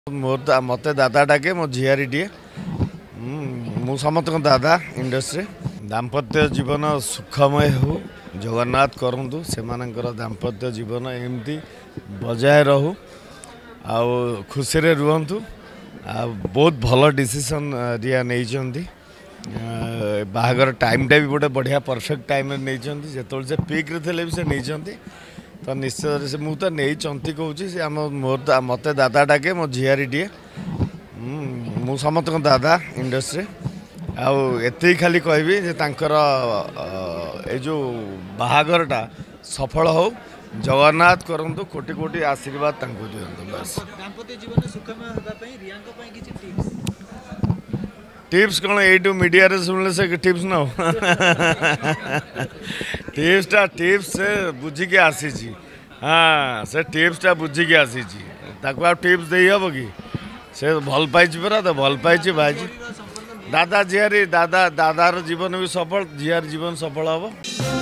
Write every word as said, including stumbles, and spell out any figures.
मोर मत दादा डाके मो झीआरी टे मु समस्त दादा इंडस्ट्री दाम्पत्य जीवन सुखमय हो जगन्नाथ करूँ से दाम्पत्य जीवन एमती बजाय रहू आ खुशी रे रुहतु आ बहुत भल डिसीजन रिया नहीं बाहागर टाइम टा भी गोटे बढ़िया परफेक्ट टाइम नहीं जो से पीक रे थे भी से नहीं तो निश्चय से मुझे नहीं चंती कहूँ से आम मोर मत दादा डाके मो झीआरी टे मु समस्त दादा इंडस्ट्री आत खाली कहबी जे तांकर ए जो बाहागरटा सफल हो जगन्नाथ करंतु कोटि कोटि आशीर्वाद तांको दियंतु बस दाम्पत्य जीवन सुखमय होगा पई रियांका पई किछि टिप्स टिप्स कौन यू मीडिया रे सुनले से टिप्स न टिप्स टा टिप्स से बुझी के आसी छी हाँ से टिप्स टा बुझी के आसी छी ताको आ टिप्स देई हबो की से भल पाई परा तो भल पाई भाई दादा झीआरी दादा दादार जीवन भी सफल झीआर जीवन सफल हम।